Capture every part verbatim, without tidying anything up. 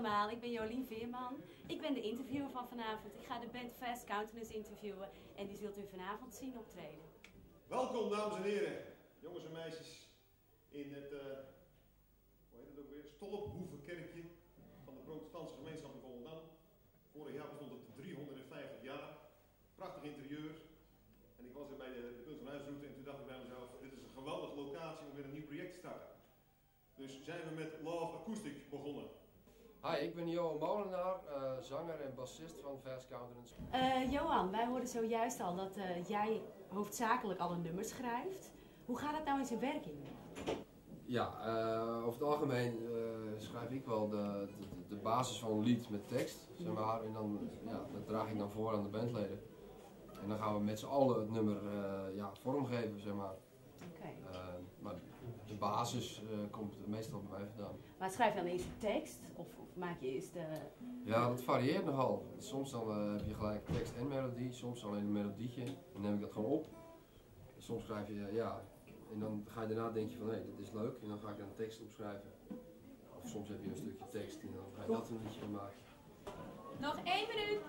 allemaal, ik ben Jolien Veerman. Ik ben de interviewer van vanavond. Ik ga de band Fast Countenance interviewen en die zult u vanavond zien optreden. Welkom dames en heren, jongens en meisjes, in het, uh, hoe heet het ook weer, Stolphoevenkerkje van de protestantse gemeenschap in Volendam. Vorig jaar bestond het driehonderdvijftig jaar, prachtig interieur. En ik was er bij de, de Punt van Huisroute en toen dacht ik bij mezelf, dit is een geweldige locatie om weer een nieuw project te starten. Dus zijn we met Love Acoustic begonnen. Hi, ik ben Johan Molenaar, uh, zanger en bassist van Fast Countenance. Uh, Johan, wij hoorden zojuist al dat uh, jij hoofdzakelijk alle nummers schrijft. Hoe gaat dat nou in zijn werking? Ja, uh, over het algemeen uh, schrijf ik wel de, de, de basis van een lied met tekst, zeg maar, en dan, ja, dat draag ik dan voor aan de bandleden. En dan gaan we met z'n allen het nummer uh, ja, vormgeven, zeg maar. Okay. Uh, maar de basis uh, komt meestal bij mij vandaan. Maar schrijf je dan eerst de tekst of, of maak je eerst de... Ja, dat varieert nogal. Soms dan uh, heb je gelijk tekst en melodie, soms alleen een melodietje. Dan neem ik dat gewoon op. Soms schrijf je, uh, ja, en dan ga je daarna denk je van hé, hey, dit is leuk en dan ga ik dan een tekst opschrijven. Of soms heb je een stukje tekst en dan ga je dat een liedje van maken. Nog één minuut!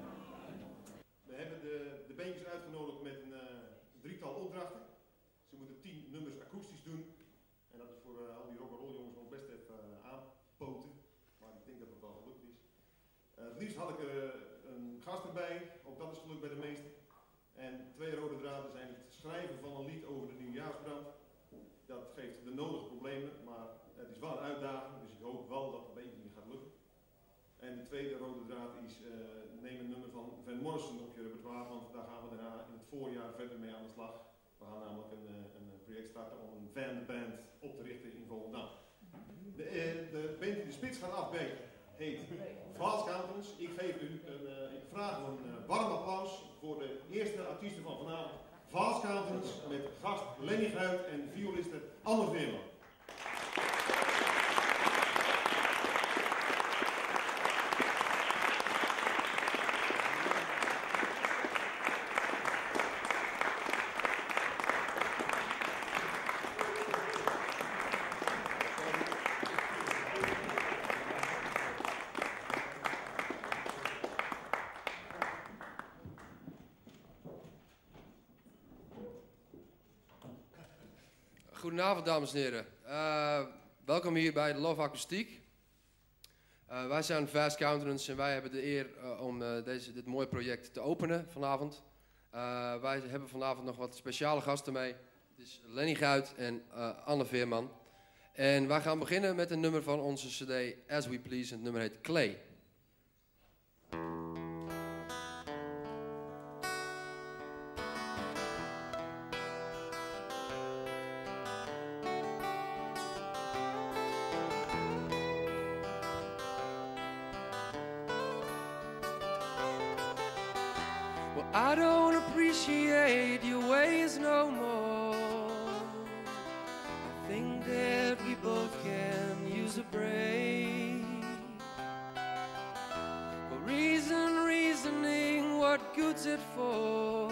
We hebben de, de bandjes uitgenodigd met een uh, drietal opdrachten. Ze moeten tien nummers akoestisch doen. En dat is voor uh, al die rock'n'roll jongens nog best even uh, aanpoten. Maar ik denk dat het wel gelukt is. Uh, het liefst had ik uh, een gast erbij. Ook dat is gelukt bij de meesten. En twee rode draden zijn het schrijven van een lied over de nieuwjaarsbrand. Dat geeft de nodige problemen, maar het is wel een uitdaging. Dus ik hoop wel dat het een beetje gaat lukken. En de tweede rode draad is uh, neem een nummer van Van Morrison op je repertoire. Want daar gaan we daarna in het voorjaar verder mee aan de slag. We gaan namelijk een, een project starten om een fanband op te richten in Volendam. De, de band die de spits gaat afbreken heet Fast Countenance. Ik geef u een, uh, ik vraag om een uh, warm applaus voor de eerste artiesten van vanavond. Fast Countenance met gast Lenny Guit en violiste Anne Veerman. Goedenavond dames en heren. Uh, welkom hier bij de Love Acoustic. Uh, wij zijn Fast Countenance en wij hebben de eer uh, om uh, deze, dit mooie project te openen vanavond. Uh, wij hebben vanavond nog wat speciale gasten mee. Het is Lenny Guit en uh, Anne Veerman. En wij gaan beginnen met een nummer van onze cd As We Please. En het nummer heet Clay. I don't appreciate your ways no more. I think that we both can use a break. But reason, reasoning, what good's it for?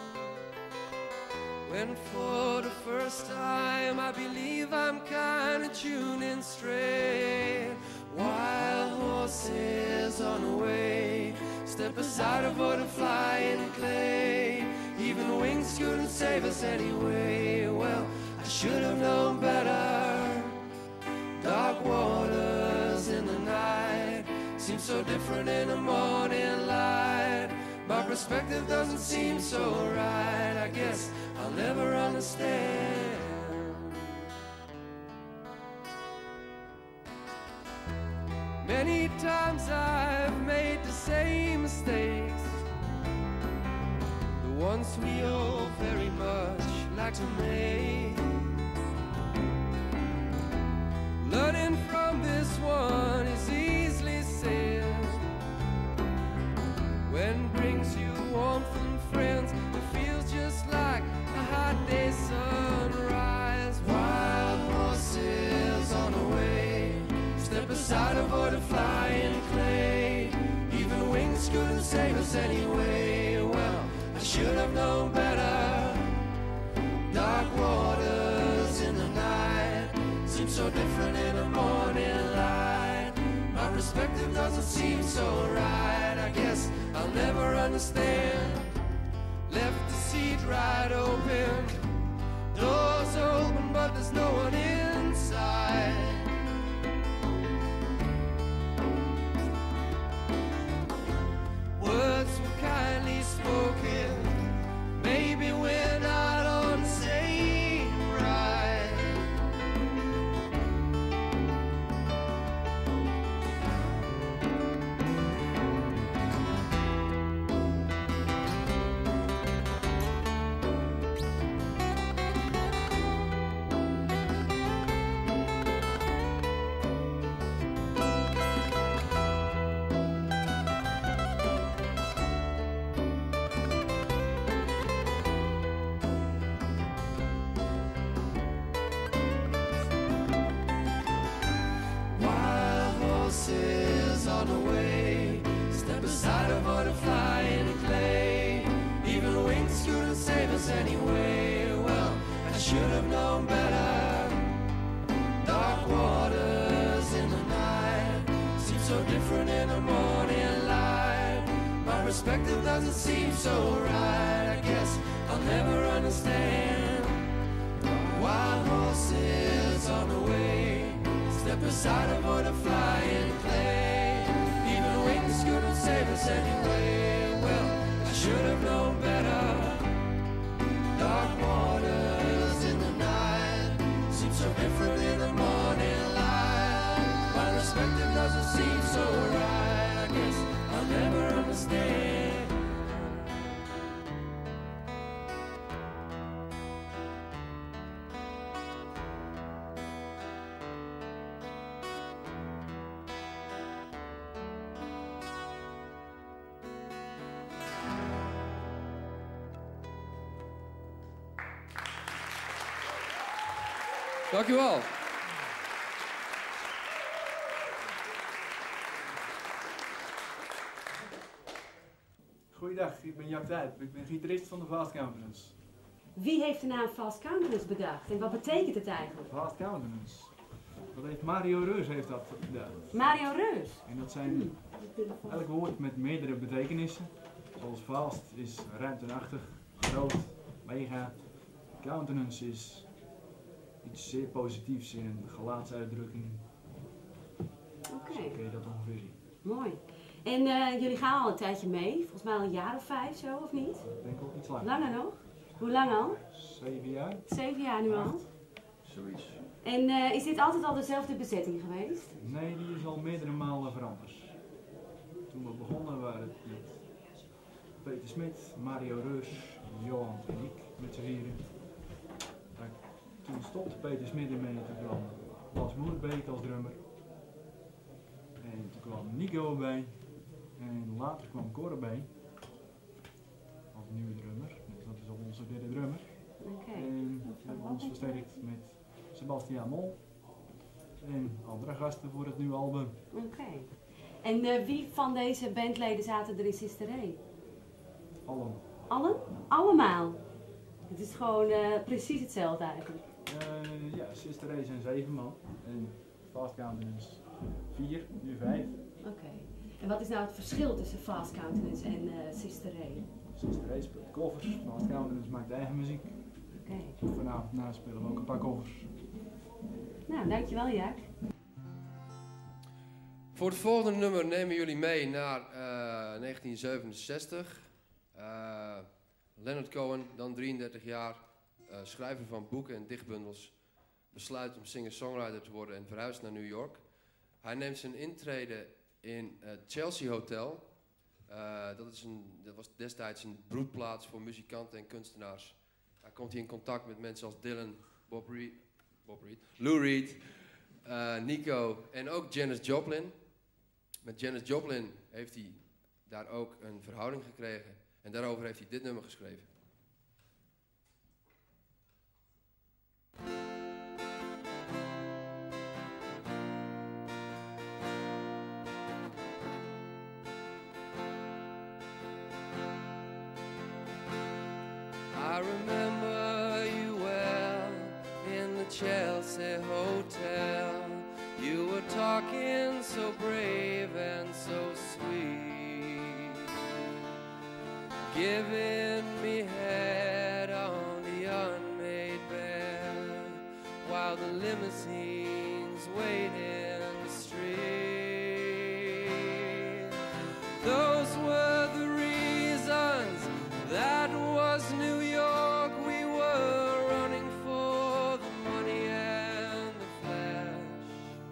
When for the first time I believe I'm kinda tuning straight. Wild horses on the way. Step aside, avoid a fly in clay. Even wings couldn't save us anyway. Well, I should have known better. Dark waters in the night seem so different in the morning light. My perspective doesn't seem so right. I guess I'll never understand. Many times I've made the same mistakes, the ones we all very much like to make. Learning from this one is easily said. When brings you warmth and friends, it feels just like a hot day sunrise. Wild horses on the way. Step aside, avoid a fly in clay. Even wings couldn't save us anyway. Well, I should have known better. Dark waters in the night seem so different in the morning light. My perspective doesn't seem so right. I guess I'll never understand. Left the seat right open. Doors are open, but there's no one inside. Words were kindly spoken. Maybe we're not on the same ride. Anyway, well, I should have known better. Dark waters in the night seem so different in the morning light. My perspective doesn't seem so right. I guess I'll never understand. Wild horses on the way, step aside, avoid a flying clay. Even wings couldn't save us anyway. Well, I should have known better. Dark waters in the night seem so different in the morning light. My perspective doesn't seem so right. I guess I'll never understand. Dank u wel. Goeiedag, ik ben Jack Dijp. Ik ben gitarist van de Fast Countenance. Wie heeft de naam Fast Countenance bedacht en wat betekent het eigenlijk? Fast Countenance. Dat heeft Mario Reus heeft dat bedacht. Mario Reus? En dat zijn elk woord met meerdere betekenissen. Zoals fast is ruimtenachtig, groot, mega. Countenance is iets zeer positiefs in een gelaatsuitdrukking. Oké. Zo kun je dat ongeveer zien. Mooi. En uh, jullie gaan al een tijdje mee, volgens mij al een jaar of vijf zo, of niet? Ik denk ook iets langer. Langer nog? Hoe lang al? Zeven jaar. Zeven jaar nu al? Zoiets. En uh, is dit altijd al dezelfde bezetting geweest? Nee, die is al meerdere malen veranderd. Toen we begonnen waren het met Peter Smit, Mario Reus, Johan en ik met z'n vieren. Toen stopte Peter Smit ermee, toen kwam Bas Moerbeek als drummer. En toen kwam Nico erbij. En later kwam Cor erbij. Als nieuwe drummer. Dus dat is al onze derde drummer. Okay. En we hebben ons versterkt met Sebastiaan Mol. En andere gasten voor het nieuwe album. Oké. Okay. En uh, wie van deze bandleden zaten er in Sister Ray? Allen. Allen? Allemaal? Het is gewoon uh, precies hetzelfde eigenlijk. Uh, ja, Sister Ray zijn zeven man. En Fast Countenance vier, nu vijf. Oké. Okay. En wat is nou het verschil tussen Fast Countenance en uh, Sister Ray? Sister Ray speelt covers, Fast Countenance maakt eigen muziek. Oké. Okay. Vanavond na spelen we ook een paar covers. Nou, dankjewel Jack. Voor het volgende nummer nemen jullie mee naar uh, negentien zevenenzestig. Uh, Leonard Cohen, dan drieëndertig jaar, uh, schrijver van boeken en dichtbundels, besluit om singer-songwriter te worden en verhuist naar New York. Hij neemt zijn intrede in het Chelsea Hotel. Uh, dat, is een, dat was destijds een broedplaats voor muzikanten en kunstenaars. Daar komt hij in contact met mensen als Dylan, Bob Reed, Bob Reed, Lou Reed, uh, Nico en ook Janis Joplin. Met Janis Joplin heeft hij daar ook een verhouding gekregen. En daarover heeft hij dit nummer geschreven. I remember you well in the Chelsea Hotel. You were talking so brave and so sweet, giving me head on the unmade bed while the limousines wait in the street. Those were the reasons, that was New York. We were running for the money and the flash,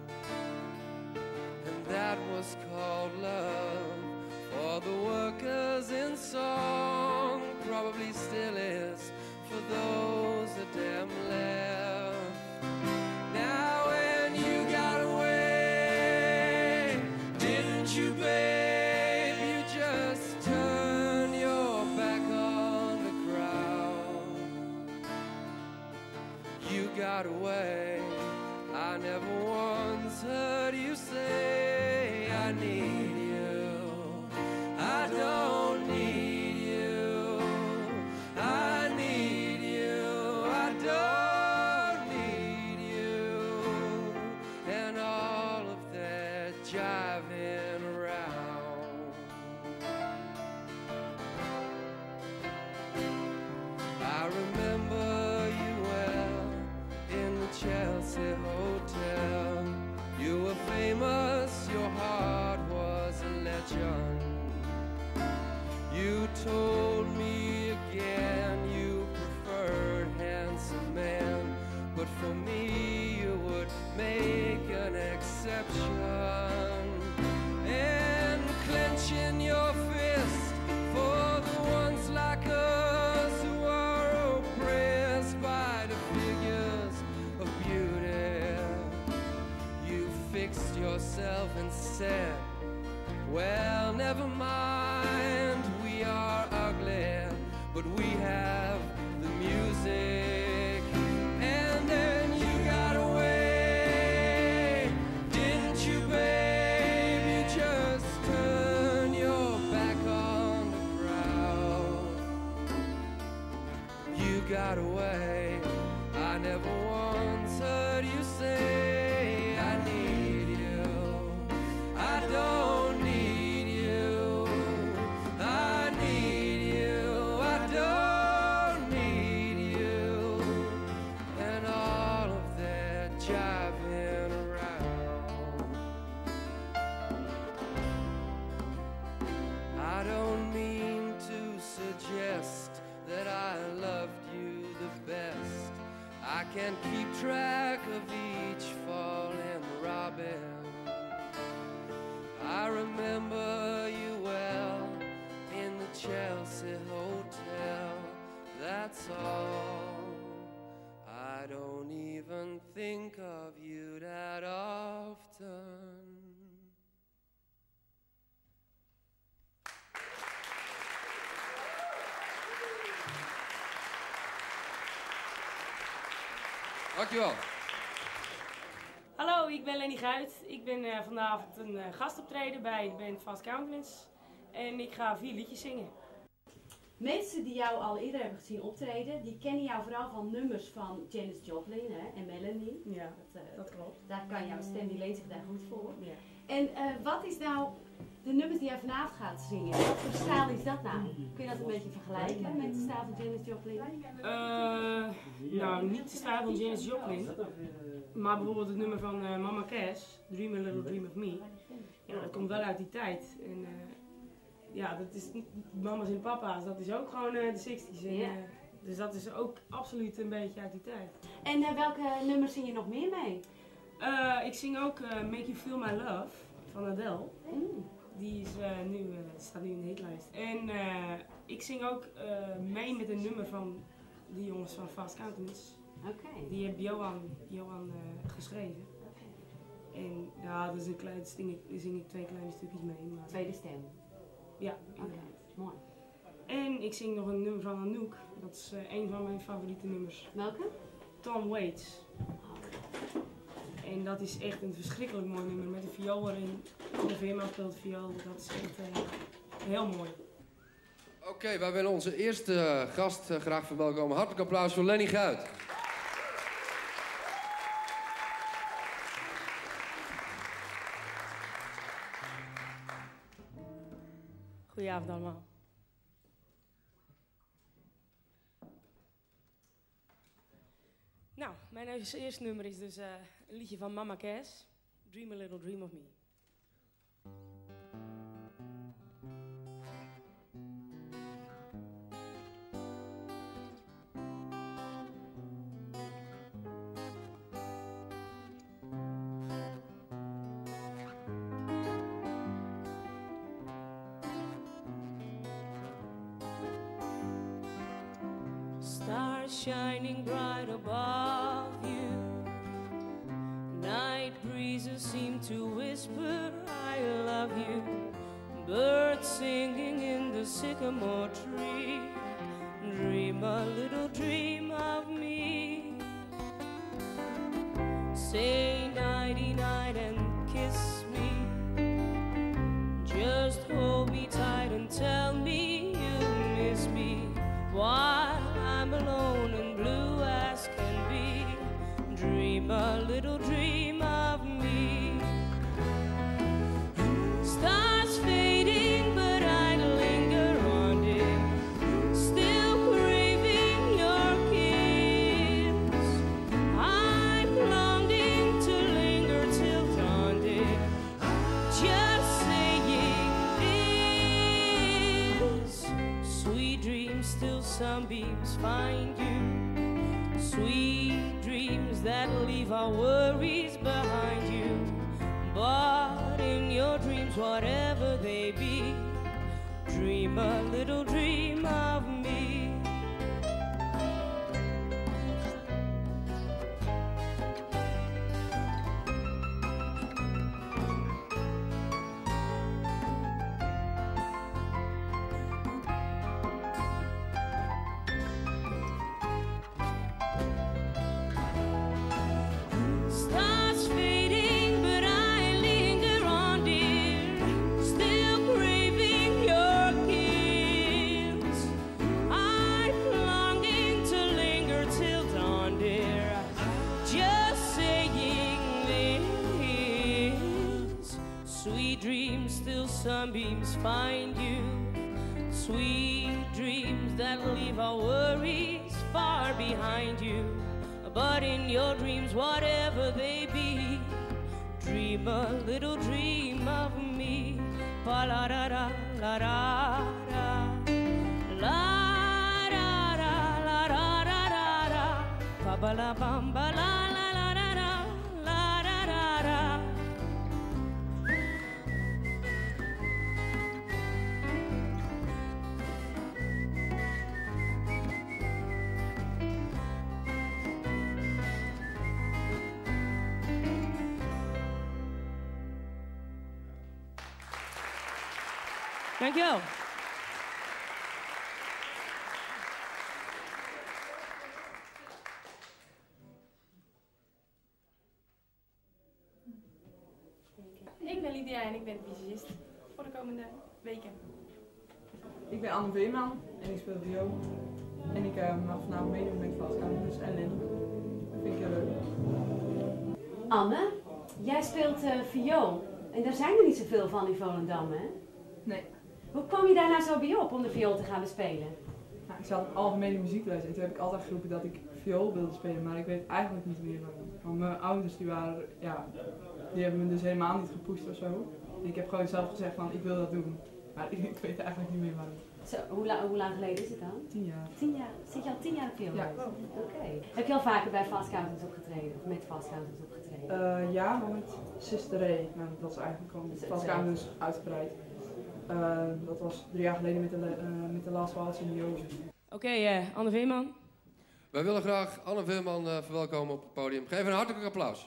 and that was called love for the workers in song, probably still is for those that damn left. Now when you got away, didn't you, babe? You just turned your back on the crowd. You got away, I never once heard you say I need you, I don't need you, I need you, I don't need you, and all of that jiving around. I remember you well in the Chelsea Hotel. You were famous, your heart was a legend. You told me again you preferred handsome men, but for me you would make an exception. And clenching your fist for the ones like us who are oppressed by the figures of beauty, you fixed yourself and said, well, never mind, we are ugly, but we have the music. And then you got away, didn't you, babe? You just turned your back on the crowd. You got away, I never once heard you say I need you, I don't need you, I need you, I don't need you, and all of that jiving around. I don't mean to suggest that I loved you the best. I can't keep track of each fall and robin. I remember you well in the Chelsea Hotel, that's all. I don't even think of you that often. Dankjewel. Hallo, ik ben Lenny Guit. Ik ben uh, vanavond een uh, gastoptreden bij de band Fast Countenance. En ik ga vier liedjes zingen. Mensen die jou al eerder hebben gezien optreden, die kennen jou vooral van nummers van Janis Joplin, hè, en Melanie. Ja, dat, uh, dat klopt. Daar kan jouw stem, die leent zich daar goed voor. Ja. En uh, wat is nou de nummers die jij vanavond gaat zingen? Wat voor stijl is dat nou? Kun je dat een beetje vergelijken met de stijl van Janis Joplin? Uh, nou, niet de stijl van Janis Joplin, maar bijvoorbeeld het nummer van uh, Mama Cass, Dream a Little Dream of Me. Ja, dat komt wel uit die tijd. En, uh, ja, dat is mama's en papa's, dat is ook gewoon uh, de zestig's. En, uh, dus dat is ook absoluut een beetje uit die tijd. En uh, welke nummers zing je nog meer mee? Uh, ik zing ook uh, Make You Feel My Love van Adele. Mm. Die is, uh, nu, uh, staat nu in de hitlijst. En uh, ik zing ook uh, mee met een nummer van die jongens van Fast Countenance. Okay. Die heeft Johan, Johan uh, geschreven. Okay. En ja, dat is een klein, zing ik, zing ik twee kleine stukjes mee. Maar... Tweede stem? Ja, inderdaad. Okay. Mooi. En ik zing nog een nummer van Anouk. Dat is uh, een van mijn favoriete nummers. Welke? Tom Waits. Oh. En dat is echt een verschrikkelijk mooi nummer met een viool erin. De Veerman speelt viool. Dat is echt uh, heel mooi. Oké, okay, wij willen onze eerste gast uh, graag verwelkomen. Hartelijk applaus voor Lenny Guit. Goedenavond allemaal. Nou, mijn eerste nummer is dus uh, een liedje van Mama Cass, Dream a Little Dream of Me. Stars shining bright above you. Night breezes seem to whisper, I love you. Birds singing in the sycamore tree. Dream a little dream of me. Say nighty night and kiss me. Just hold me tight and tell me you miss me. While I'm alone and blue as can be, dream a little dream of me. Stars fading, but I linger on it, still craving your kiss. I'm longing to linger till dawn, dear, just saying this. Sweet dreams, still sunbeams find you. Sweet dreams that leave our worries behind you. But in your dreams, whatever they be, dream a little dream of me. Sunbeams find you. Sweet dreams that leave our worries far behind you. But in your dreams, whatever they be, dream a little dream of me. Pa la da da la da da. La da da la da da da da. Pa ba la bam ba la la la da da. La da da da. Dankjewel. Ik ben Lydia en ik ben visagist voor de komende weken. Ik ben Anne Veerman en ik speel viool. En ik uh, mag vanavond meedoen met Vastcountenance en Lenny. Dat vind ik heel leuk. Anne, jij speelt uh, viool. En daar zijn er niet zoveel van in Volendam, hè? Nee. Hoe kwam je daar nou zo bij op om de viool te gaan bespelen? Nou, ik zat algemene muziekles en toen heb ik altijd geroepen dat ik viool wilde spelen, maar ik weet eigenlijk niet meer waarom. Want mijn ouders die waren, ja, die hebben me dus helemaal niet gepusht of zo. En ik heb gewoon zelf gezegd van ik wil dat doen, maar ik, ik weet eigenlijk niet meer waarom. Zo, hoe, la hoe lang geleden is het dan? Tien jaar. Tien jaar? Zit je al tien jaar op viool? Ja. Oké. Okay. Heb je al vaker bij Vastcountenance opgetreden? Of met Vastcountenance opgetreden? Uh, ja, maar met Sister Ray. Nou, dat is eigenlijk gewoon Vastcountenance uitgebreid. Uh, dat was drie jaar geleden met de, uh, met de Last Waltz in de Jozef. Oké, okay, uh, Anne Veerman. Wij willen graag Anne Veerman uh, verwelkomen op het podium. Geef een hartelijk applaus.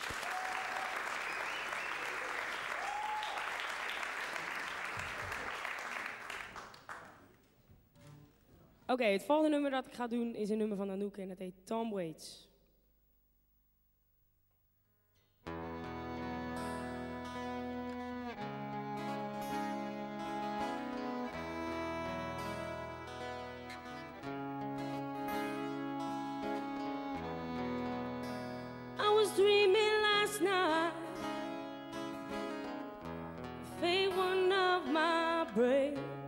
Oké, okay, het volgende nummer dat ik ga doen is een nummer van Anouk en dat heet Tom Waits. I was dreaming last night, fate one of my brain.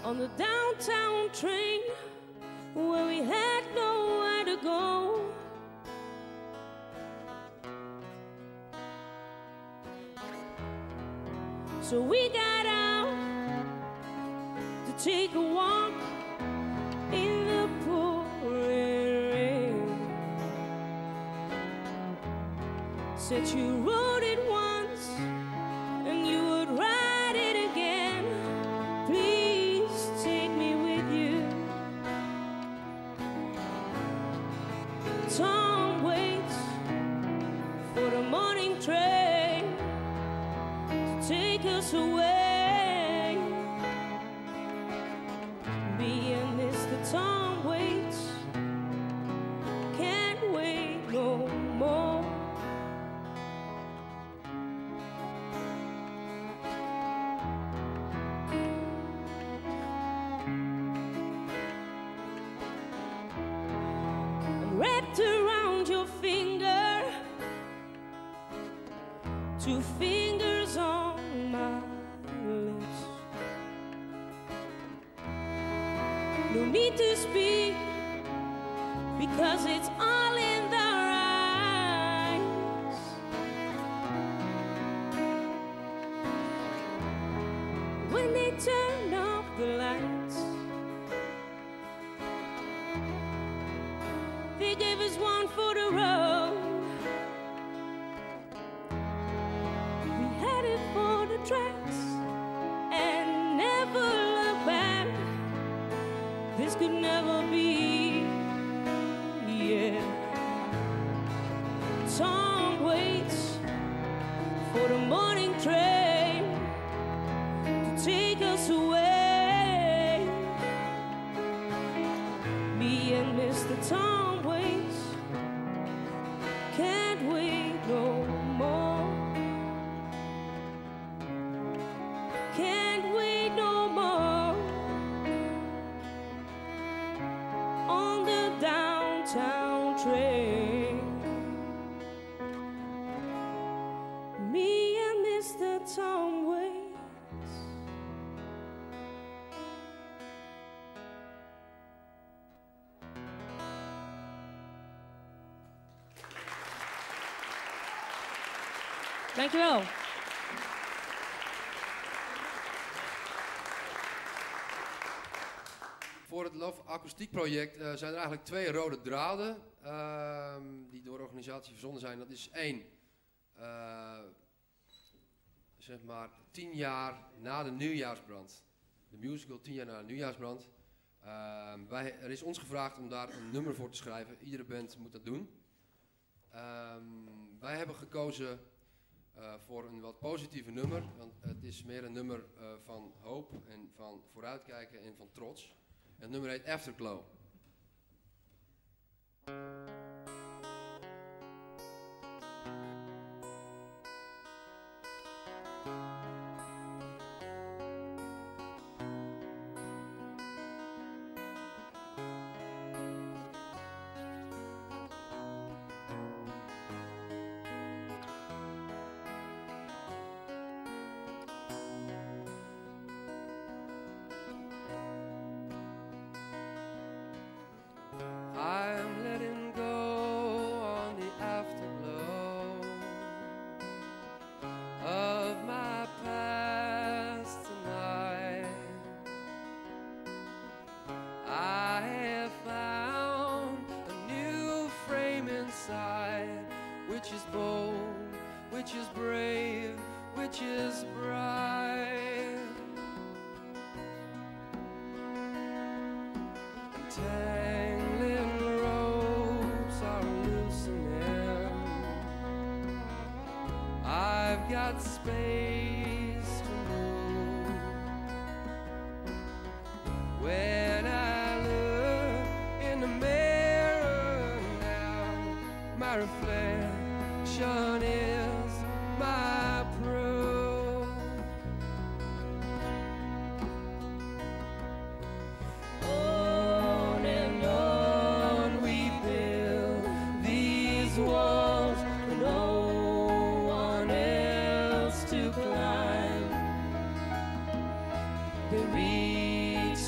on the downtown train where we had nowhere to go. So we got out to take a walk in the pouring rain. Said you wrote it once and you would write it again. Please take me with you. Tom waits for the morning train to take us away. Me and Mister Tom waits, can't wait no more. Wrapped around your finger, two fingers on my lips. No need to speak, because it's all in their eyes. When they turn off the lights, they gave us one for the road. We headed for the tracks and never look back. This could never be, yeah. Tom waits for the morning train to take us away. Me and Mister Tom waits, can't wait no more. Can't wait no more. On the downtown train, me and Mister Tom waits. Dankjewel. Voor het Love Akoestiek project uh, zijn er eigenlijk twee rode draden uh, die door de organisatie verzonnen zijn. Dat is één, uh, zeg maar tien jaar na de nieuwjaarsbrand. De musical tien jaar na de nieuwjaarsbrand. Uh, wij, er is ons gevraagd om daar een nummer voor te schrijven. Iedere band moet dat doen. Uh, wij hebben gekozen uh, voor een wat positieve nummer. Want het is meer een nummer uh, van hoop en van vooruitkijken en van trots. Het nummer heet Afterglow. I'm letting go on the afterglow of my past tonight. I have found a new frame inside, which is bold, which is brave, which is bright. Tangling ropes are loosening. I've got space to move. When I look in the mirror now, my reflection is my proof. On and on we build these walls, no one else to climb. They reach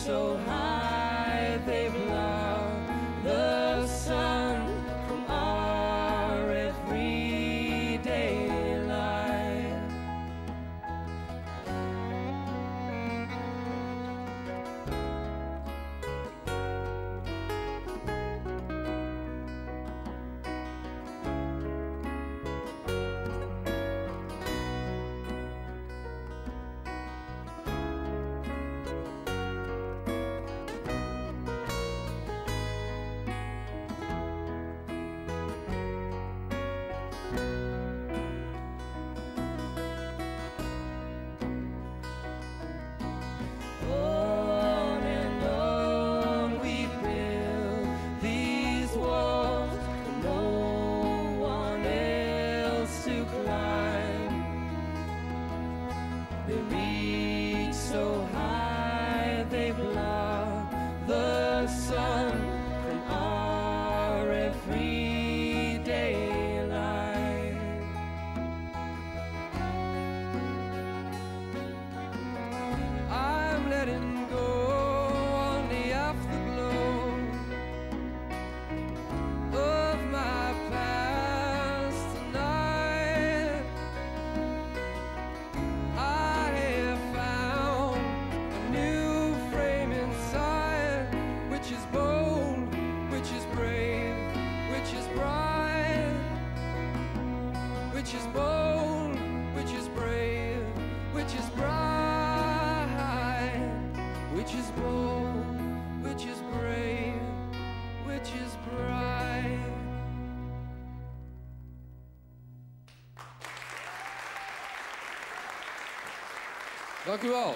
Dank u wel.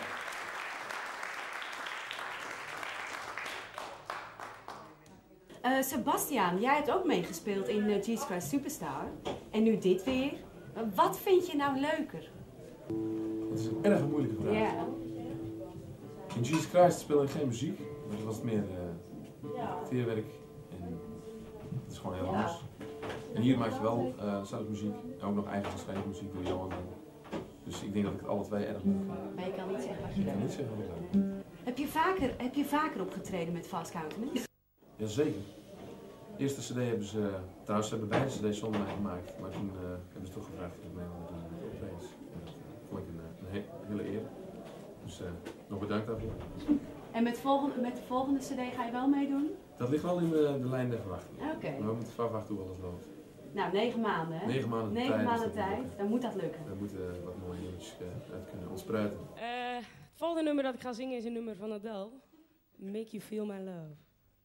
Uh, Sebastiaan, jij hebt ook meegespeeld in uh, Jesus Christ Superstar. En nu dit weer. Uh, wat vind je nou leuker? Dat is een erg moeilijke vraag. Ja. In Jesus Christ speelde ik geen muziek, maar dat was meer uh, acteerwerk en het is gewoon heel anders. En hier maak je wel uh, zelf muziek en ook nog eigen geschreven muziek door Johan. Dus ik denk dat ik het alle twee erg leuk vind. Maar je kan niet zeggen wat je Ik kan leuk niet zeggen wat ik leuk vind. Heb je vaker, heb je vaker opgetreden met Fast Countenance? Jazeker. De eerste cd hebben ze, trouwens ze hebben beide cd's zonder mij gemaakt, maar toen uh, hebben ze toch gevraagd of ik mee wilde doen met de optredens. En dat uh, vond ik een, een he hele eer. Dus uh, nog bedankt daarvoor. En met, volgende, met de volgende cd ga je wel meedoen? Dat ligt wel in de, de lijn der verwachting. Oké. Okay. Maar we moeten afwachten hoe alles loopt. Nou, negen maanden hè? Negen maanden negen tijd. Maanden tijd, dan moet dat lukken. We moeten uh, wat mooie dingetjes uh, uit kunnen ontspruiten. Uh, het volgende nummer dat ik ga zingen is een nummer van Adele. Make You Feel My Love.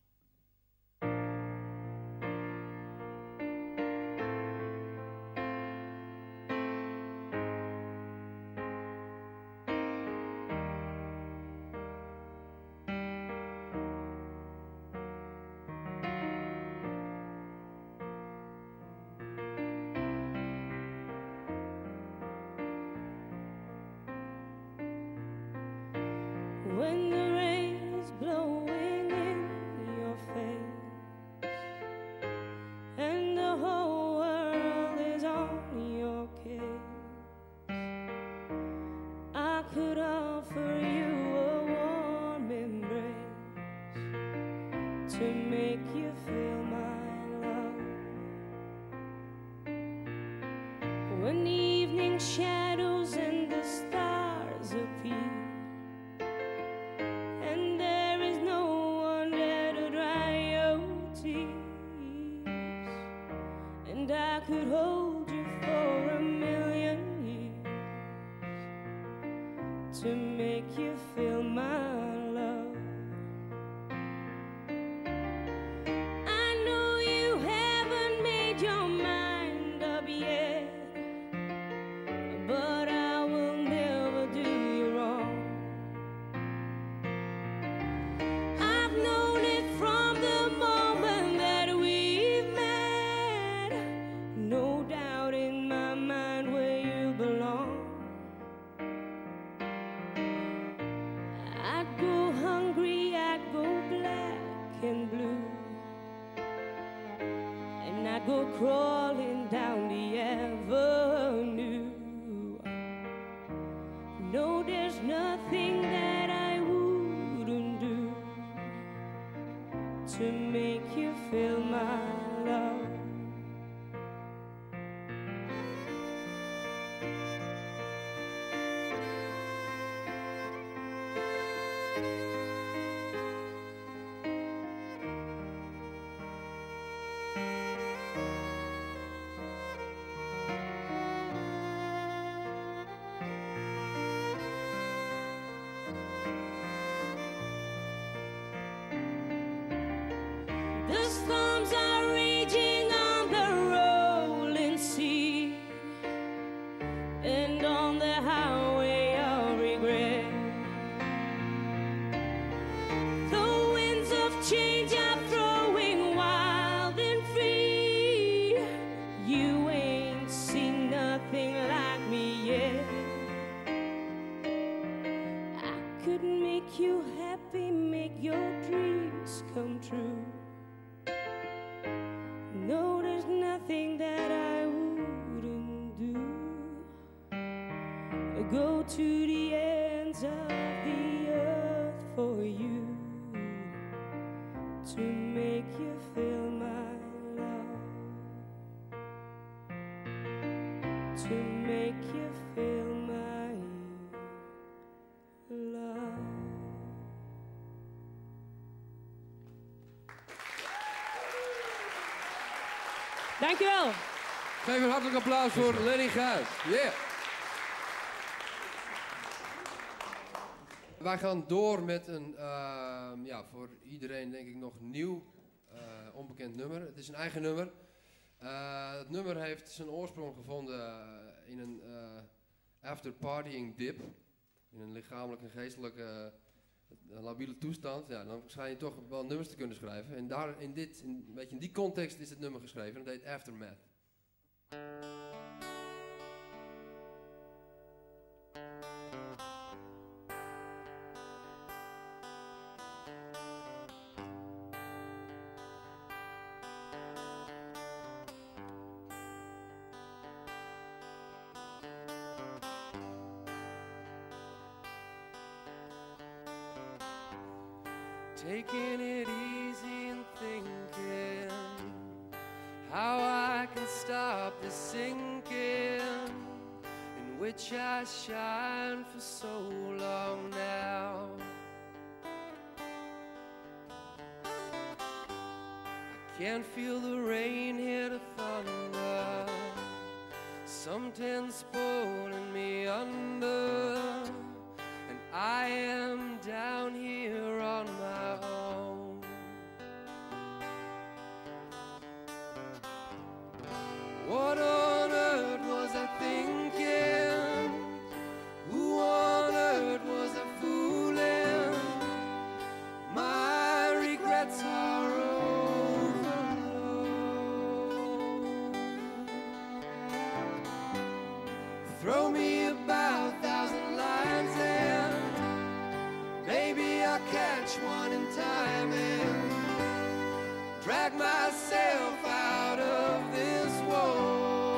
When the rain is blowing in your face and the whole world is on your case, I could offer you a warm embrace to make you feel my love. When the evening shadows and the stars appear and there is no one there to dry your tears, and I could hold you for a million years to make you feel my love. I know you haven't made your mind up yet, but I will never do you wrong. I've known it from the moment that we met. No doubt in my mind where you belong. I'd go hungry, I'd go black and blue, and I'd go crawling down the avenue. No, there's nothing that I wouldn't do to make you feel my love. The storms are raging on the rolling sea and on the highway of regret. The winds of change are throwing wild and free. You ain't seen nothing like me yet. I could make you happy, make your dreams come true. No, there's nothing that I wouldn't do. Go to the ends of the earth for you to make you feel my love. To make you feel my love. Dankjewel. Geef een hartelijk applaus voor Lenny Gijs. Yeah. Wij gaan door met een, uh, ja, voor iedereen denk ik nog nieuw, uh, onbekend nummer. Het is een eigen nummer. Uh, het nummer heeft zijn oorsprong gevonden in een uh, after partying dip. in een lichamelijk en geestelijke uh, labiele toestand, ja, dan schijn je toch wel nummers te kunnen schrijven. En daar in, dit, in, een beetje in die context is het nummer geschreven en dat heet Aftermath. Taking it easy and thinking how I can stop this sinking in which I shine for so long now. I can't feel the rain hit a thunder, something's pulling me under, and I am down here on my own. What on earth was I thinking? Who on earth was I fooling? My regrets are overload. Throw me about a thousand lines and maybe I'll catch one in time and drag myself out of this war.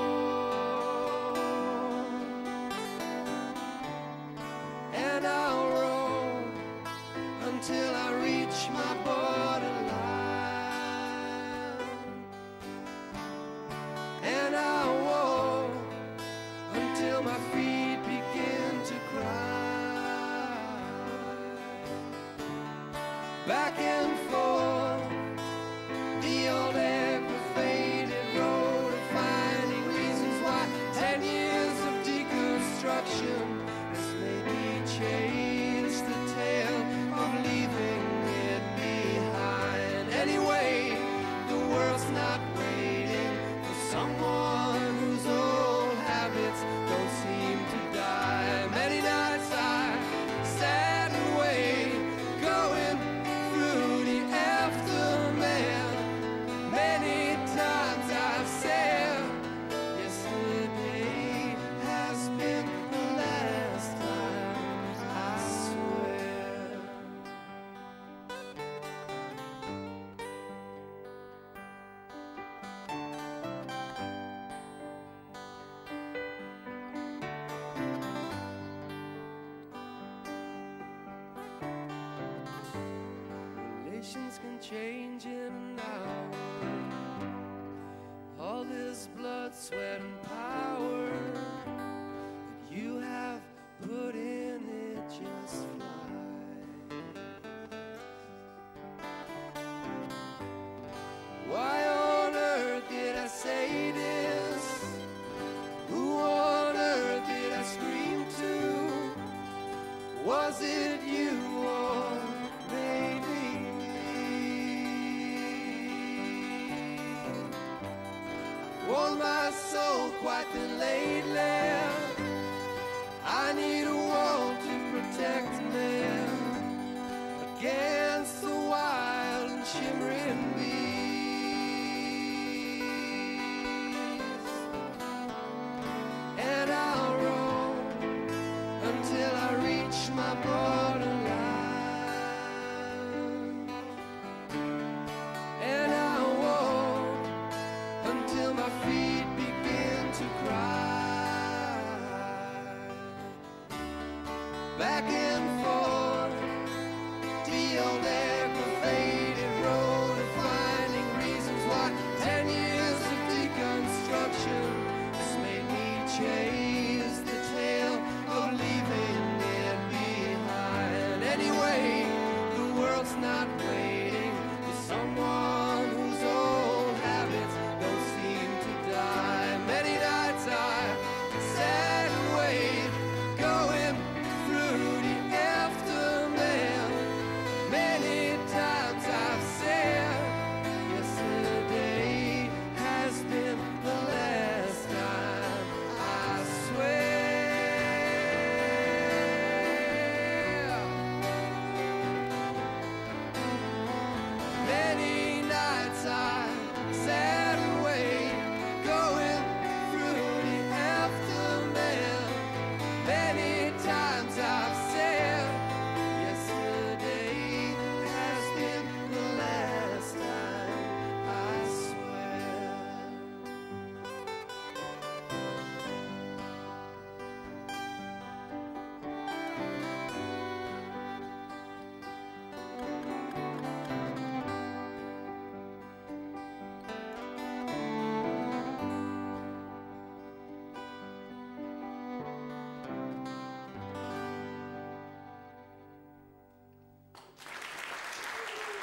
And I'll roll until I reach my borderline. And I'll walk until my feet begin to cry. Back and forth, the old aggravated road of finding reasons why ten years of deconstruction has made me chase the tale of leaving it behind. Anyway, the world's not waiting for someone whose old habits don't seem to die. Many nights I sat and waited, going through the aftermath. Many times I've said, yesterday has been the last time, I swear. Relations can change in an hour. All this blood, sweat, and power that you have put in it just fly. Why on earth did I say this? Who on earth did I scream to? Was it you or maybe me? Worn my soul quite thin lately. I need a wall to protect me against the wild and shimmering bees. And I'll roll until I reach my borderline. And I'll walk until my feet begin to cry. Back and forth, the old air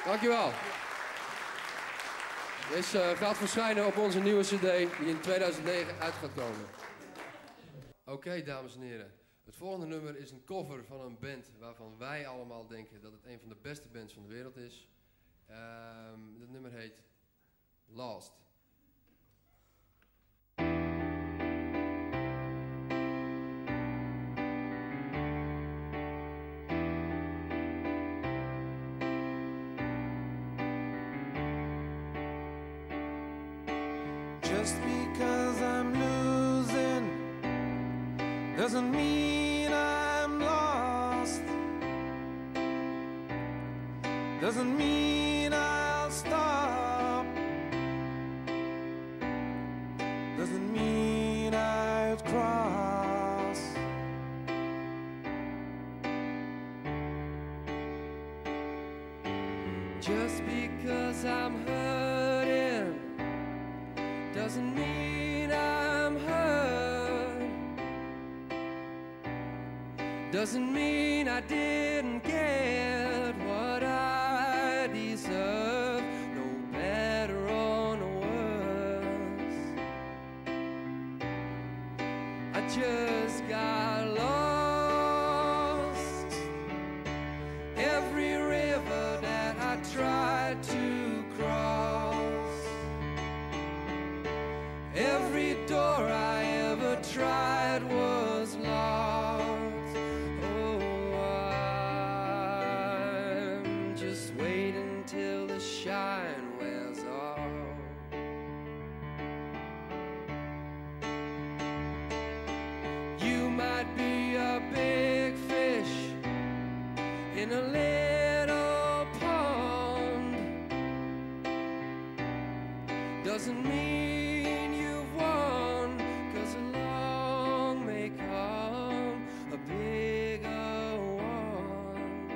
Dankjewel. Deze uh, gaat verschijnen op onze nieuwe cd die in tweeduizend negen uit gaat komen. Oké, okay, dames en heren. Het volgende nummer is een cover van een band waarvan wij allemaal denken dat het een van de beste bands van de wereld is. Um, dat nummer heet Lost. Just because I'm losing doesn't mean I'm lost. Doesn't mean I'll stop. Doesn't mean I'd cross. Just because I'm hurting doesn't mean I'm hurt. Doesn't mean I didn't get what I deserve, no better or no worse. I just got lost. Every river that I tried to cross, every door I ever tried was locked. Oh, I'm just waiting till the shine wears off. You might be a big fish in a little pond. Doesn't mean you've won, 'cause along may come a bigger one.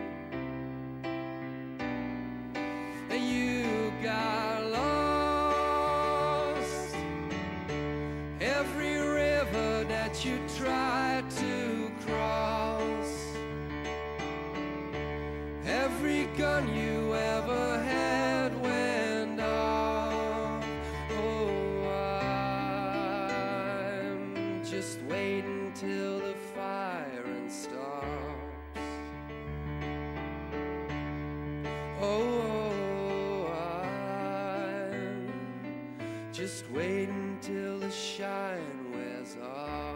And you got lost. Every river that you tried to cross, every gun you ever had went off. Oh, I'm just waiting till the firing stops. Oh, I'm just waiting till the shine wears off.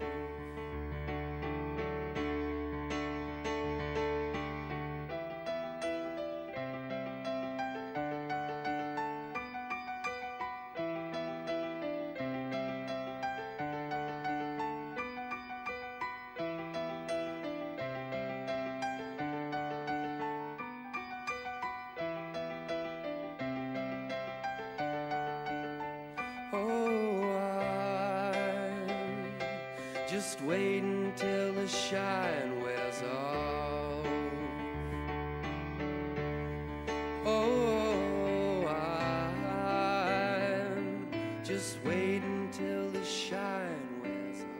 Oh, I'm just waiting till the shine wears off. Oh, I'm just waiting till the shine wears off.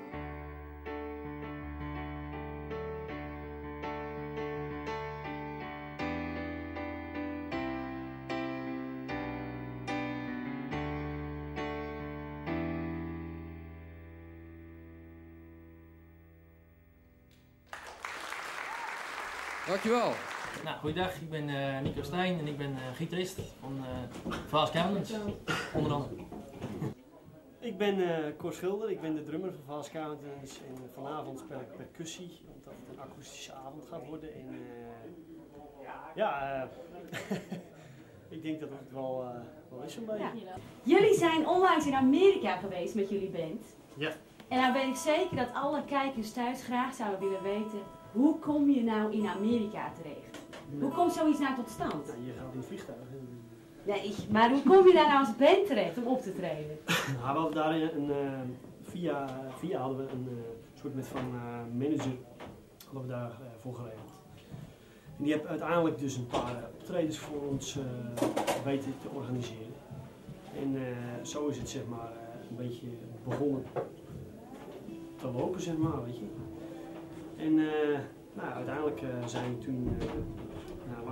Dankjewel. Nou, goeiedag, ik ben uh, Nico Stijn en ik ben uh, gitarist van uh, Vaas Countenance, onder andere. Ik ben uh, Cor Schilder, ik ben de drummer van Vaas Countenance en vanavond speel ik percussie, omdat het een akoestische avond gaat worden. En uh, ja, uh, ik denk dat het wel, uh, wel is een beetje. Ja. Jullie zijn onlangs in Amerika geweest met jullie band. Ja. En dan weet ik zeker dat alle kijkers thuis graag zouden willen weten, hoe kom je nou in Amerika terecht? Hoe komt zoiets nou tot stand? Nou, je gaat in het vliegtuig. Nee, maar hoe kom je daar nou als band terecht om op te treden? Nou, we hadden daar een, uh, via, via hadden we een uh, soort met van uh, manager hadden we daar uh, voor geregeld. En die heeft uiteindelijk dus een paar optredens voor ons uh, weten te organiseren. En uh, zo is het zeg maar uh, een beetje begonnen te lopen, zeg maar, weet je. En uh, nou, uiteindelijk uh, zijn we toen uh, nou,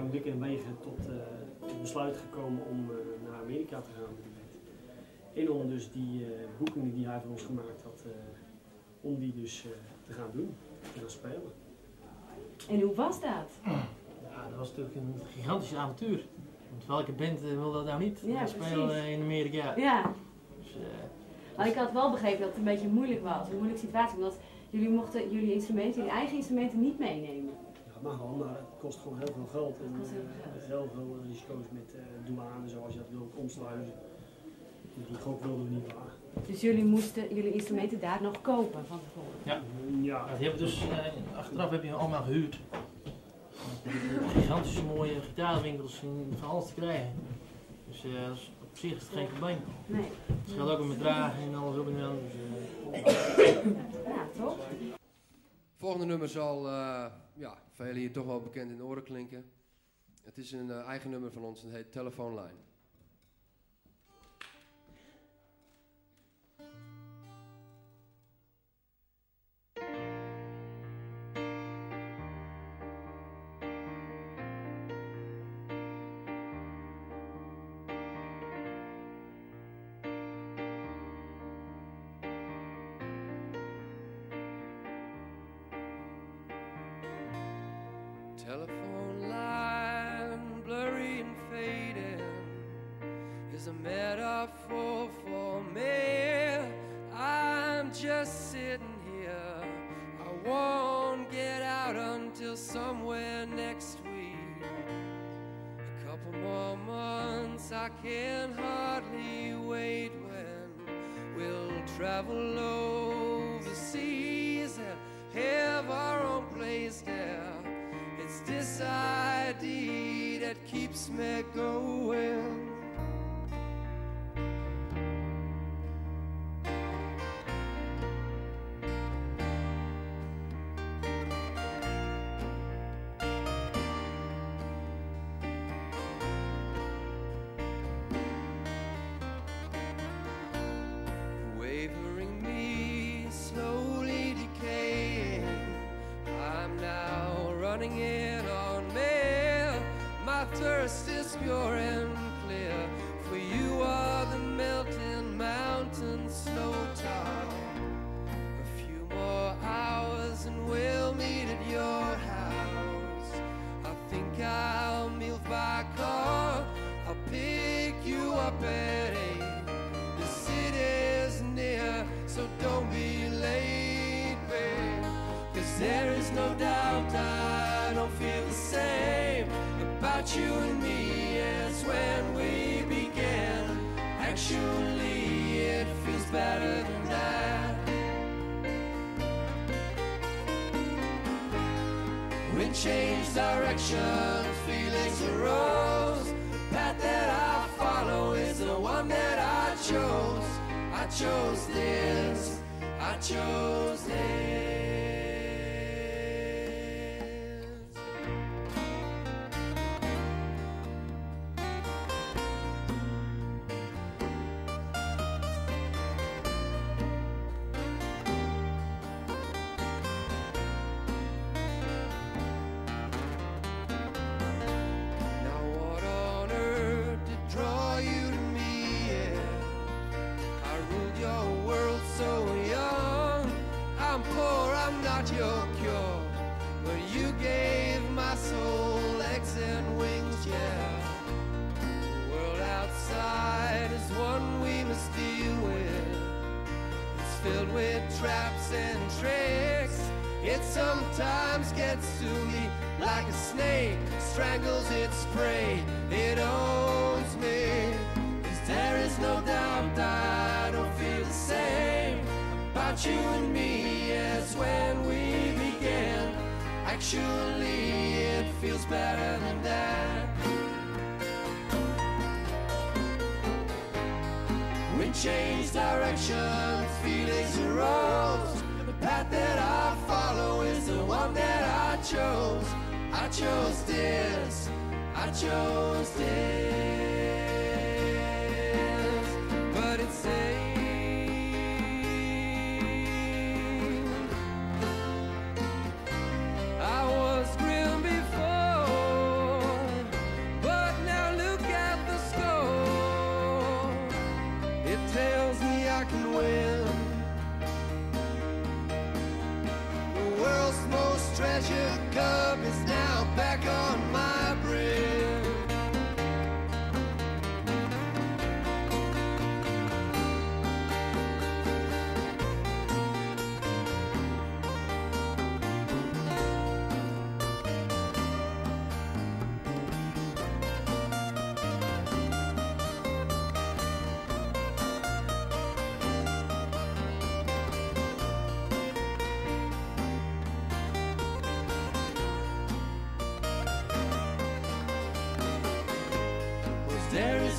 lange wikken en wegen tot uh, het besluit gekomen om uh, naar Amerika te gaan met die band. En om dus die uh, boekingen die hij van ons gemaakt had, uh, om die dus uh, te gaan doen, te gaan spelen. En hoe was dat? Ja, dat was natuurlijk een gigantisch avontuur. Want welke band uh, wil dat nou niet? Ja, we spelen uh, in Amerika. Ja. Dus, uh, maar ik had wel begrepen dat het een beetje moeilijk was, een moeilijke situatie, omdat jullie mochten jullie instrumenten, jullie eigen instrumenten niet meenemen. Ja, dat mag wel, maar het kost gewoon heel veel geld en heel veel, uh, heel veel risico's met uh, douane, zoals je dat wil, komstluizen. Die gok wilden we niet wagen. Dus jullie moesten jullie instrumenten daar nog kopen van tevoren? Ja, ja. Die hebben dus, uh, achteraf heb je allemaal gehuurd. Gigantische mooie gitaarwinkels in van alles te krijgen. Dus uh, dat is, op zich is het geen probleem. Nee. Het geldt ook met dragen en alles op en aan. Dus, uh... Ja, toch? Volgende nummer zal uh, ja, velen hier toch wel bekend in de oren klinken. Het is een uh, eigen nummer van ons, het heet Telephone Line. Telephone line, blurry and fading, is a metaphor for me. I'm just sitting here, I won't get out until somewhere next week. A couple more months, I can hardly wait when we'll travel overseas and have our own place there. It's this idea that keeps me going. Wavering me, slowly decaying, I'm now running in on me. My thirst is pure and clear, for you are the melting mountain snow top. A few more hours and we'll meet at your house. I think I'll move by car, I'll pick you up at eight. The city's near, so don't be late, babe. Cause there is no doubt I don't feel the same about you and me as when we began. Actually, it feels better than that. We changed direction, feelings arose. The path that I follow is the one that I chose. I chose this, I chose this. Your cure, but you gave my soul legs and wings, yeah. The world outside is one we must deal with. It's filled with traps and tricks. It sometimes gets to me like a snake strangles its prey. It owns me, 'cause there is no doubt I don't feel the same about you and me as when we began. Actually, it feels better than that. We changed direction, feelings arose. The path that I follow is the one that I chose. I chose this, I chose this. But it's a I was grim before,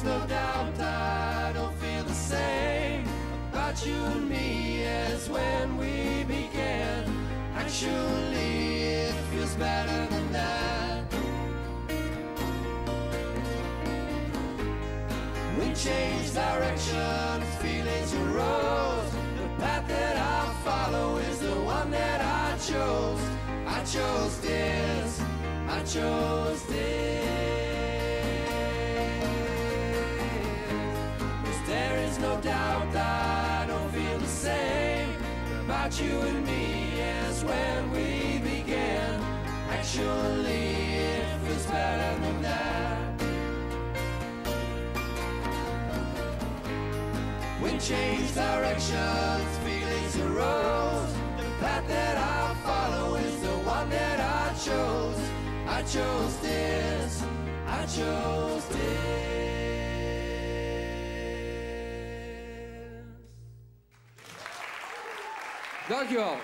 is no doubt I don't feel the same about you and me as when we began. Actually, it feels better than that. We changed directions, feelings arose. The path that I follow is the one that I chose. I chose this, I chose this. Cause there is no doubt that I don't feel the same about you and me as when we began. Actually, it feels better than that. We changed directions, feelings arose. The path that I follow is the one that I chose. I chose this, I chose this. Dankjewel.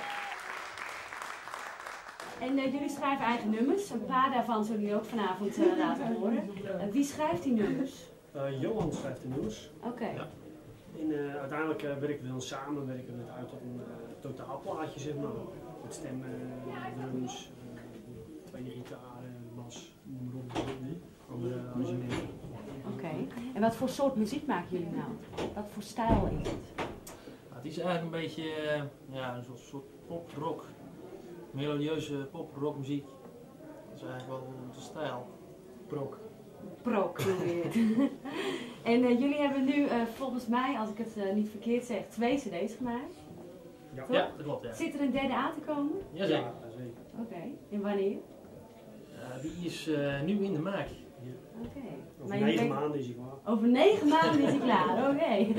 En uh, jullie schrijven eigen nummers. Een paar daarvan zullen jullie ook vanavond uh, laten horen. Uh, wie schrijft die nummers? Uh, Johan schrijft de nummers. Oké. Okay. Ja. En uh, uiteindelijk uh, werken we dan samen, werken we het uit tot een uh, totaalplaatje, zeg maar. Met stemmen, uh, drums, uh, tweede gitaar, bas, noem maar op, andere arrangementen. Oké. Okay. En wat voor soort muziek maken jullie nou? Wat voor stijl is het? Nou, het is eigenlijk een beetje uh, ja, een soort, soort pop-rock. Melodieuze pop-rock muziek. Dat is eigenlijk wel de stijl. Prok. Prok, noem je het. En uh, jullie hebben nu uh, volgens mij, als ik het uh, niet verkeerd zeg, twee cd's gemaakt. Ja, ja dat klopt. Ja. Zit er een derde aan te komen? Jazeker. Ja, zeker. Oké. Okay. En wanneer? Uh, die is uh, nu in de maak. Ja. Oké. Okay. Over negen denkt... maanden is hij klaar. Over negen maanden is hij klaar, oké. Okay.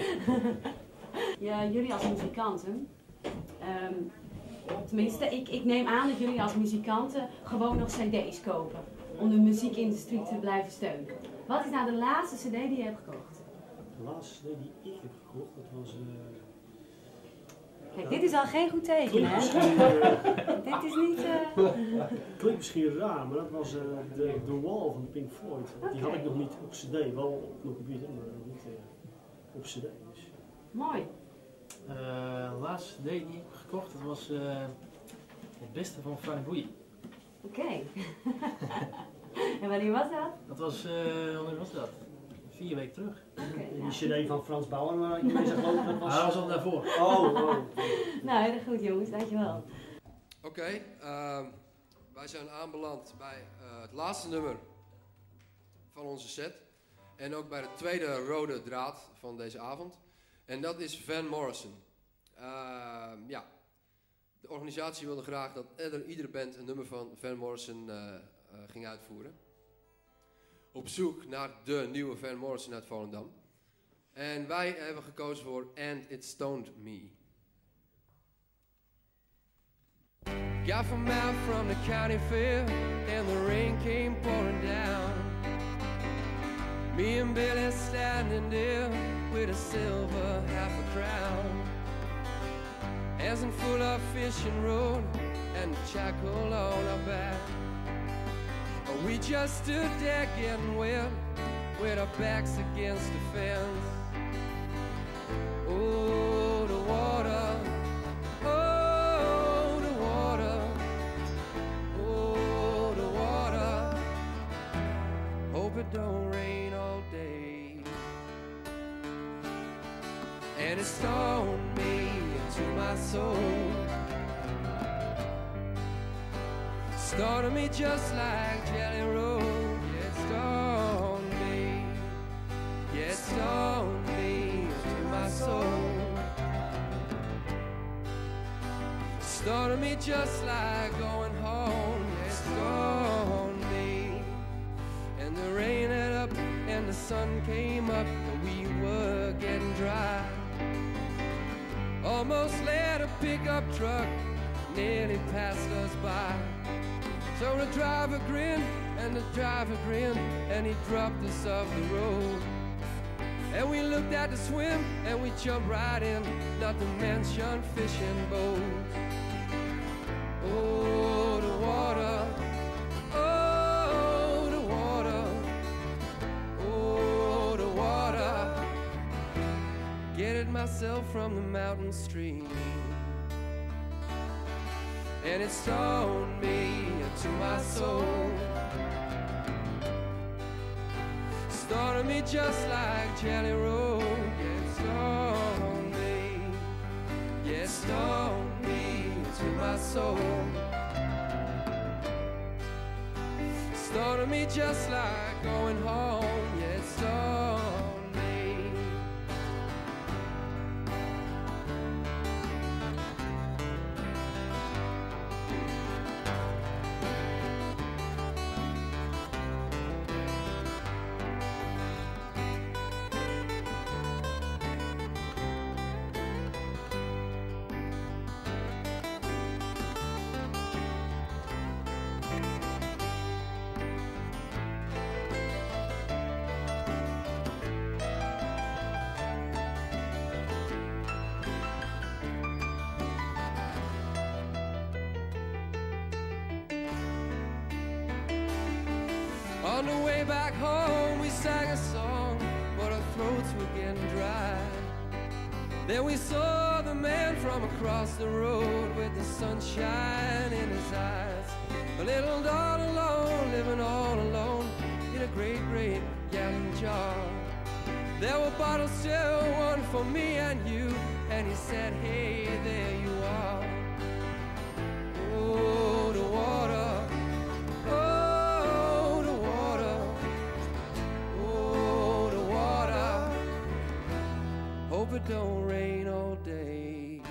Ja, jullie als muzikanten, um, tenminste, ik, ik neem aan dat jullie als muzikanten gewoon nog cd's kopen. Om de muziekindustrie te blijven steunen. Wat is nou de laatste cd die je hebt gekocht? De laatste cd die ik heb gekocht, dat was... Uh... Kijk, ja. Dit is al geen goed teken, hè? Uh... dit is niet... Uh... Klinkt misschien raar, maar dat was uh, de, The Wall van Pink Floyd. Okay. Die had ik nog niet op cd, wel op mijn computer, maar niet uh, op cd. Dus. Mooi. Uh, de laatste cd die ik heb gekocht, dat was uh, het beste van Frank Boeien. Oké. Okay. En wanneer was dat? Dat was, uh, wanneer was dat? Vier weken terug. Okay, en die ja. cd van Frans Bauer, waar ik mee zag lopen, dat was... Ah, dat was al daarvoor. Oh, oh. Nou, heel goed jongens, dankjewel. Oké, okay, uh, wij zijn aanbeland bij uh, het laatste nummer van onze set. En ook bij de tweede rode draad van deze avond. En dat is Van Morrison. Uh, ja. De organisatie wilde graag dat ieder, iedere band een nummer van Van Morrison uh, uh, ging uitvoeren. Op zoek naar de nieuwe Van Morrison uit Volendam. En wij hebben gekozen voor And It Stoned Me. Got from out from the county fair and the rain came pouring down. Me and Billy standing there with a silver half a crown. Hands full of fishing rod and shackle on our back. We just stood there getting wet with our backs against the fence. Oh, the water, oh, the water, oh, the water. Hope it don't rain all day. And it stoned me into my soul. Started me just like Jelly Roll. Yeah, it stoned me. Yeah, it stoned me to my soul. Started me just like going home. Yeah, it stoned me. And the rain let up and the sun came up and we were getting dry. Almost let a pickup truck nearly passed us by. So the driver grinned, and the driver grinned, and he dropped us off the road. And we looked at the swim, and we jumped right in, not to mention fishing boats. Oh, the water, oh, the water, oh, the water. myself from the mountain stream. And it stoned me to my soul. Stoned me just like Jelly Roll. Yeah, it stoned me. Yeah, it stoned me to my soul. Stoned me just like going home. Yeah, it stoned. On the way back home we sang a song, but our throats were getting dry. Then we saw the man from across the road with the sunshine in his eyes. A little doll alone, living all alone in a great, great gallon jar. There were bottles still, one for me and you, and he said, hey, there you are. Oh, the water. Hope it don't rain all day.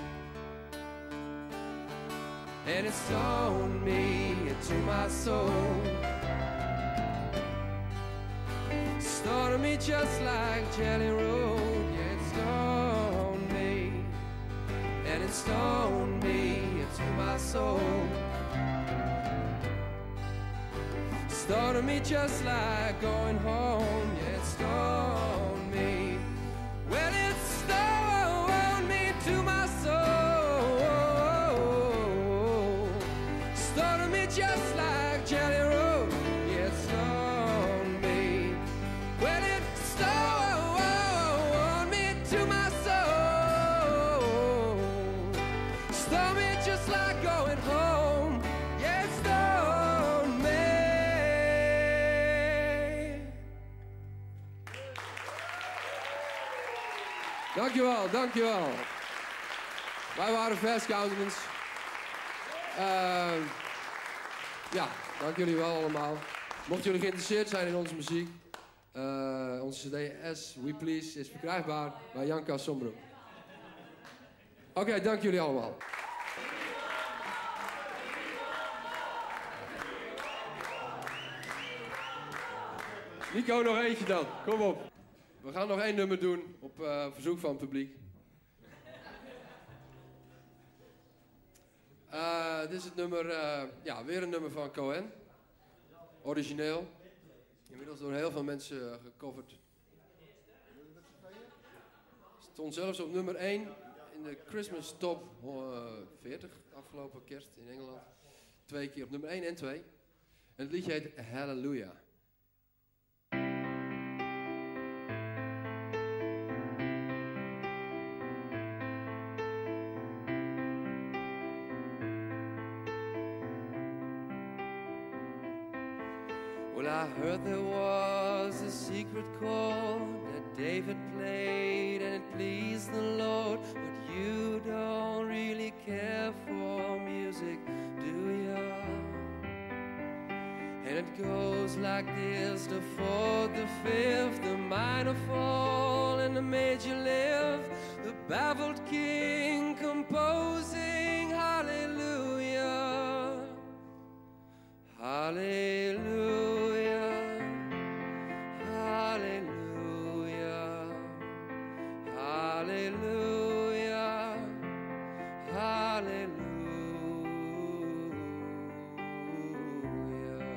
And it stoned me to my soul. Stoned me just like Jelly Roll. Yeah, it stoned me. And it stoned me to my soul. Stoned me just like going home. Yeah, it stoned me. Well, it stoned me to my soul. Stoned me just like Jelly Roll. Yeah, it stoned me. Well, it stoned me to my soul. Stoned me just like going home. Yeah, it stoned me. Dankjewel, dankjewel. Wij waren Fast Countenance. Uh, ja, dank jullie wel allemaal. Mochten jullie geïnteresseerd zijn in onze muziek, uh, onze cd As We Please is verkrijgbaar bij Janka Sombroek. Oké, okay, dank jullie allemaal. Nico, nog eentje dan. Kom op. We gaan nog één nummer doen op uh, verzoek van het publiek. Uh, dit is het nummer, uh, ja, weer een nummer van Cohen. Origineel. Inmiddels door heel veel mensen uh, gecoverd. Stond zelfs op nummer één in de Christmas Top uh, veertig, afgelopen kerst in Engeland. Twee keer op nummer één en twee. En het liedje heet Hallelujah. Well, I heard there was a secret chord that David played and it pleased the Lord. But you don't really care for music, do ya? And it goes like this: the fourth, the fifth, the minor fall and the major lift. The baffled king composing hallelujah, hallelujah. Hallelujah, hallelujah.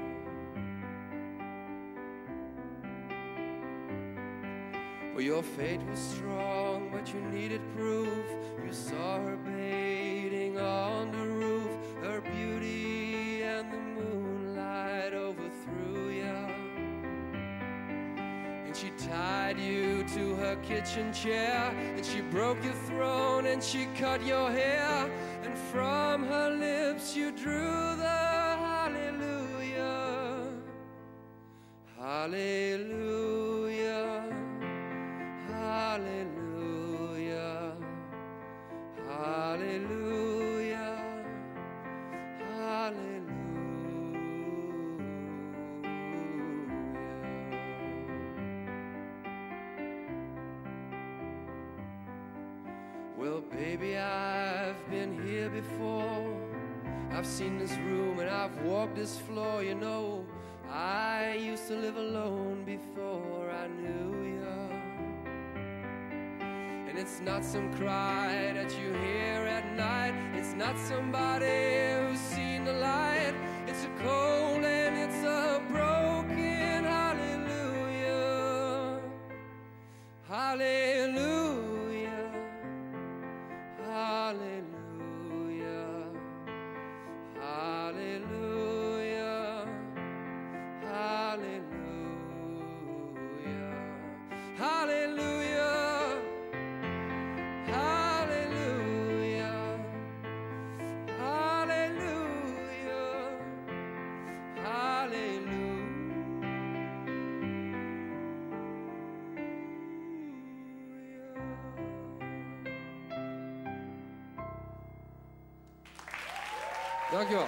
Well, your faith was strong, but you needed proof. You saw her bathing on the roof, her beauty and the moonlight overthrew ya. And she tied you to her kitchen chair, and she broke your throne, and she cut your hair, and from her lips you drew the hallelujah, hallelujah, hallelujah, hallelujah, hallelujah. Well, baby, I've been here before. I've seen this room and I've walked this floor. You know, I used to live alone before I knew you. And it's not some cry that you hear at night. It's not somebody who's seen the light. It's a cold and it's a broken hallelujah, hallelujah. Hallelujah, hallelujah, hallelujah, hallelujah, hallelujah, hallelujah, hallelujah. Dankjewel.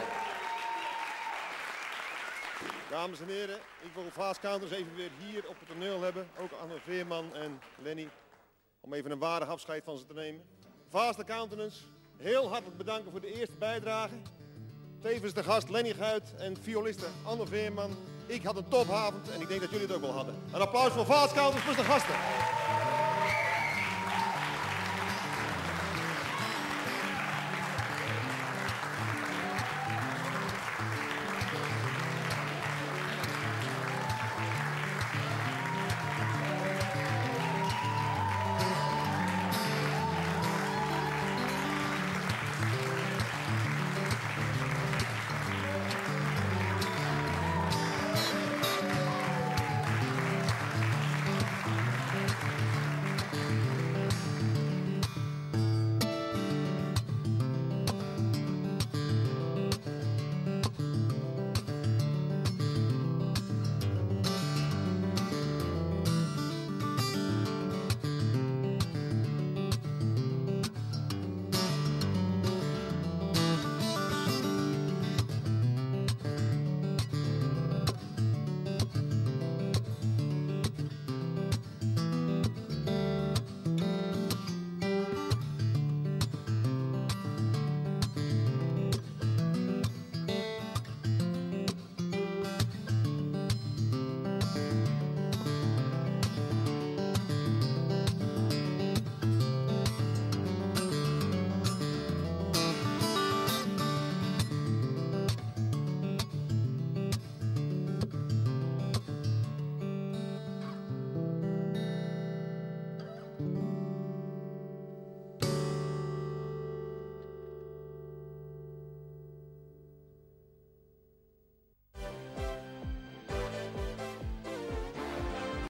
Dames en heren, ik wil Fast Counters even weer hier op het toneel hebben. Ook Anne Veerman en Lenny. Om even een waardig afscheid van ze te nemen. Fast Countenance, heel hartelijk bedanken voor de eerste bijdrage. Tevens de gast Lenny Guit en violiste Anne Veerman. Ik had een topavond en ik denk dat jullie het ook wel hadden. Een applaus voor Fast Counters plus de gasten.